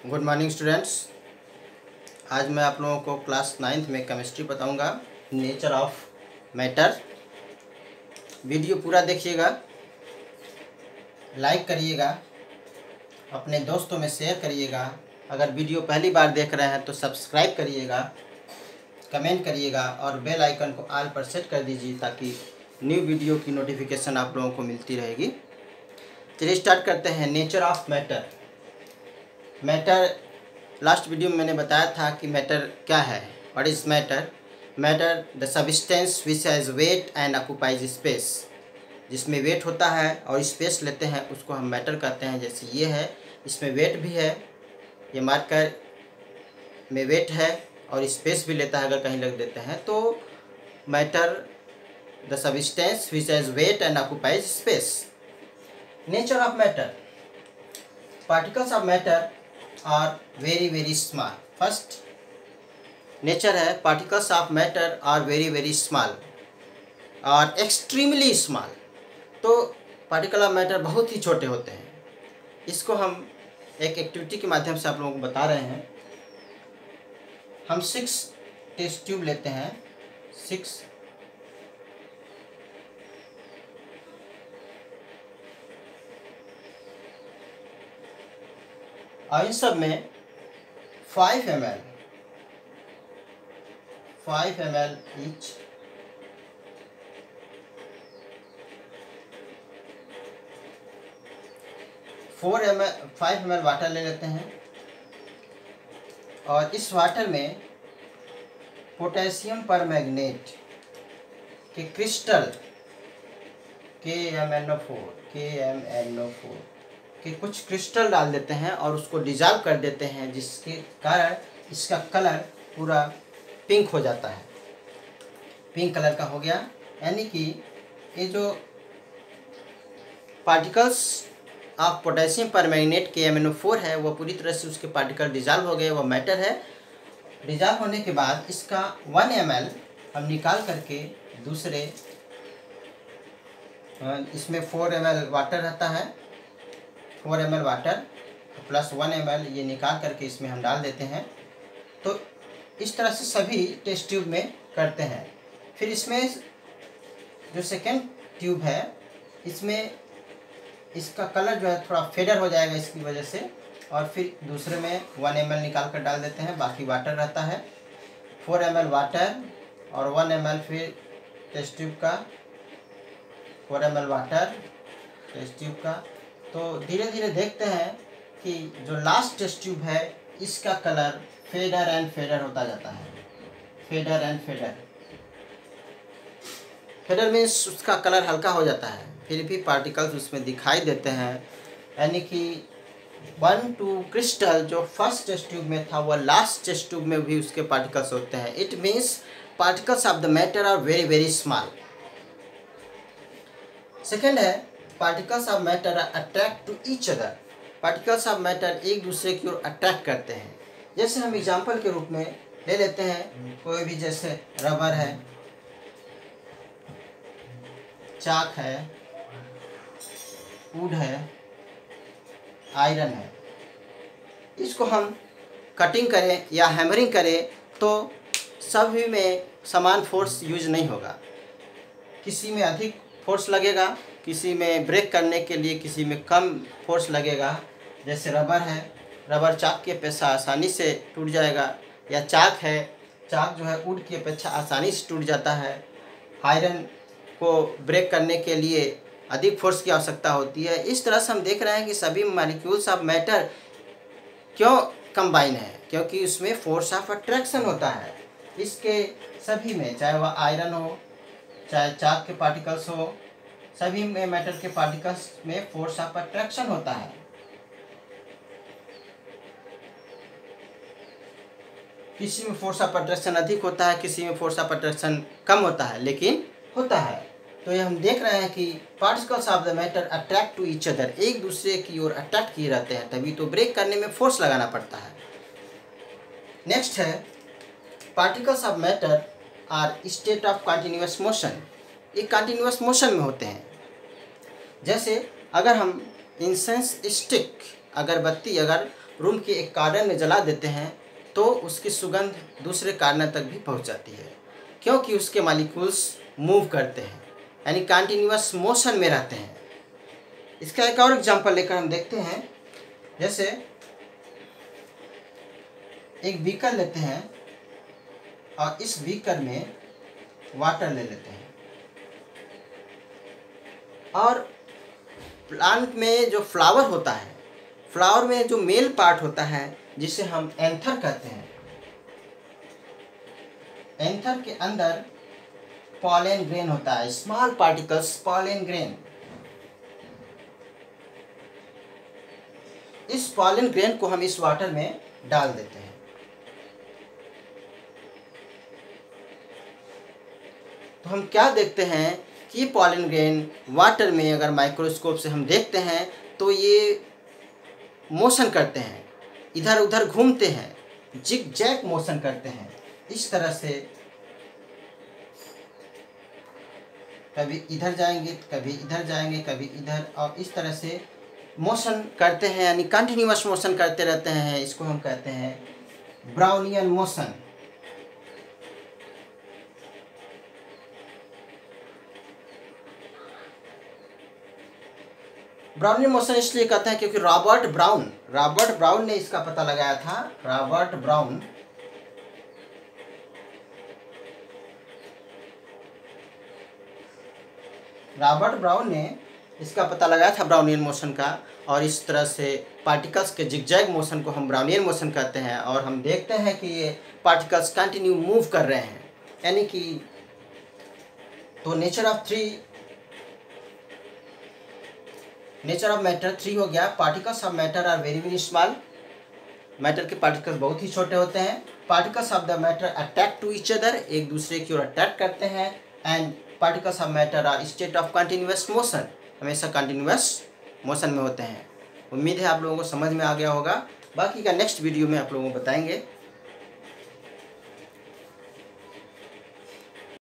Good morning students. आज मैं आप लोगों को क्लास 9th में केमिस्ट्री बताऊंगा, नेचर ऑफ मैटर। वीडियो पूरा देखिएगा, लाइक करिएगा, अपने दोस्तों में शेयर करिएगा। अगर वीडियो पहली बार देख रहे हैं तो सब्सक्राइब करिएगा, कमेंट करिएगा और बेल आइकन को ऑल पर सेट कर दीजिए ताकि न्यू वीडियो की नोटिफिकेशन आप लोगों को मिलती रहेगी। चलिए स्टार्ट करते हैं। Nature of matter. Matter, last video में मैंने बताया था कि मैटर क्या है। What is matter? Matter the substance which has weight and occupies space. जिसमें वेट होता है और स्पेस लेते हैं उसको हम मैटर कहते हैं। जैसे ये है, इसमें वेट भी है, ये मार्कर में वेट है और स्पेस भी लेता है। अगर कहीं लग देते हैं तो matter the substance which has weight and occupies space. Nature of matter. Particles of matter are very small. First nature है, particles of matter are very small और एक्सट्रीमली स्मॉल। तो पार्टिकल ऑफ मैटर बहुत ही छोटे होते हैं। इसको हम एक एक्टिविटी के माध्यम से आप लोगों को बता रहे हैं। हम 6 टेस्ट ट्यूब लेते हैं, 6 और इन सब में 5 ml ईच $5 ml वाटर ले लेते हैं और इस वाटर में पोटेशियम परमैंगनेट के क्रिस्टल KMnO4 के कुछ क्रिस्टल डाल देते हैं और उसको डिज़ोल्व कर देते हैं, जिसके कारण इसका कलर पूरा पिंक हो जाता है। पिंक कलर का हो गया, यानी कि ये जो particles of potassium permanganate KMnO4 है वो पूरी तरह से उसके पार्टिकल डिज़ोल्व हो गए, वो मैटर है। डिज़ोल्व होने के बाद इसका 1 ml हम निकाल करके दूसरे, इसमें 4 ml वाटर रहता है, 4 ml वाटर प्लस 1 ml ये निकाल करके इसमें हम डाल देते हैं। तो इस तरह से सभी टेस्ट ट्यूब में करते हैं। फिर इसमें जो सेकेंड ट्यूब है, इसमें इसका कलर जो है थोड़ा फेडर हो जाएगा इसकी वजह से, और फिर दूसरे में 1 ml निकाल कर डाल देते हैं, बाकी वाटर रहता है। 4 ml वाटर और 1 ml फिर टेस्ट ट्यूब का, 4 ml वाटर टेस्ट ट्यूब का। तो धीरे धीरे देखते हैं कि जो लास्ट टेस्ट ट्यूब है इसका कलर फेडर एंड फेडर होता जाता है। Fader and fader, fader means उसका कलर हल्का हो जाता है, फिर भी पार्टिकल्स उसमें दिखाई देते हैं। यानी कि 1-2 क्रिस्टल जो फर्स्ट टेस्ट ट्यूब में था वो लास्ट टेस्ट ट्यूब में भी उसके पार्टिकल्स होते हैं। It means particles of the matter are very small. Second है, particles of matter attract to each other. Particles of matter एक दूसरे की ओर अट्रैक्ट करते हैं। जैसे हम एग्जाम्पल के रूप में ले लेते हैं, कोई भी, जैसे रबर है, चाक है, वुड है, आयरन है। इसको हम कटिंग करें या हैमरिंग करें तो सभी में समान फोर्स यूज नहीं होगा। किसी में अधिक फोर्स लगेगा, किसी में ब्रेक करने के लिए किसी में कम फोर्स लगेगा। जैसे रबर है, रबर चाक की अपेक्षा आसानी से टूट जाएगा, या चाक है, चाक जो है वुड की अपेक्षा आसानी से टूट जाता है। आयरन को ब्रेक करने के लिए अधिक फोर्स की आवश्यकता होती है। इस तरह से हम देख रहे हैं कि सभी मॉलिक्यूल्स ऑफ मैटर क्यों कंबाइन है, क्योंकि उसमें फोर्स ऑफ अट्रैक्शन होता है। इसके सभी में, चाहे वह आयरन हो, चाहे चाक के पार्टिकल्स हो, सभी में मैटर के पार्टिकल्स में फोर्स ऑफ अट्रैक्शन होता है। किसी में फोर्स ऑफ अट्रैक्शन अधिक होता है, किसी में फोर्स ऑफ अट्रैक्शन कम होता है, लेकिन होता है। तो ये हम देख रहे हैं कि particles of the matter attract to each other, एक दूसरे की ओर अट्रैक्ट किए रहते हैं, तभी तो ब्रेक करने में फोर्स लगाना पड़ता है। नेक्स्ट है, particles of matter are state of continuous motion. ये कंटिन्यूअस मोशन में होते हैं। जैसे अगर हम इंसेंस स्टिक, अगरबत्ती अगर रूम के एक कॉर्नर में जला देते हैं तो उसकी सुगंध दूसरे कॉर्नर तक भी पहुंच जाती है, क्योंकि उसके मॉलिक्यूल्स मूव करते हैं, यानी कंटिन्यूअस मोशन में रहते हैं। इसका एक और एग्जांपल लेकर हम देखते हैं। जैसे एक बीकर लेते हैं और इस बीकर में वाटर ले लेते हैं, और प्लांट में जो फ्लावर होता है, फ्लावर में जो मेल पार्ट होता है जिसे हम एंथर कहते हैं, एंथर के अंदर पॉलन ग्रेन होता है, स्मॉल पार्टिकल्स पॉलन ग्रेन। इस पॉलन ग्रेन को हम इस वाटर में डाल देते हैं। तो हम क्या देखते हैं कि पॉलन ग्रेन वाटर में अगर माइक्रोस्कोप से हम देखते हैं तो ये मोशन करते हैं, इधर उधर घूमते हैं, जिग जैग मोशन करते हैं। इस तरह से कभी इधर जाएंगे, कभी इधर जाएंगे, कभी इधर, और इस तरह से मोशन करते हैं, यानी कंटिन्यूअस मोशन करते रहते हैं। इसको हम कहते हैं ब्राउनियन मोशन। ब्राउनियन मोशन इसलिए कहते हैं क्योंकि रॉबर्ट ब्राउन ने इसका पता लगाया था। रॉबर्ट ब्राउन ने इसका पता लगाया था ब्राउनियन मोशन का, और इस तरह से पार्टिकल्स के जिगजैग मोशन को हम ब्राउनियन मोशन कहते हैं। और हम देखते हैं कि ये पार्टिकल्स कंटिन्यू मूव कर रहे हैं, यानी कि तो नेचर ऑफ मैटर 3 हो गया। Particles of matter are very very small. Matter के पार्टिकल्स बहुत ही छोटे होते हैं। Particles of the matter attack to each other, एक दूसरे की ओर अटैक करते हैं। And particles of matter are state of continuous motion, हमेशा कंटिन्यूअस मोशन में होते हैं। उम्मीद है आप लोगों को समझ में आ गया होगा। बाकी का नेक्स्ट वीडियो में आप लोगों को बताएंगे।